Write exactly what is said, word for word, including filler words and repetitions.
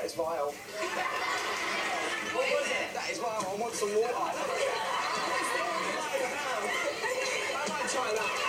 That is vile. What was it? That is vile. I want some water. I might try that.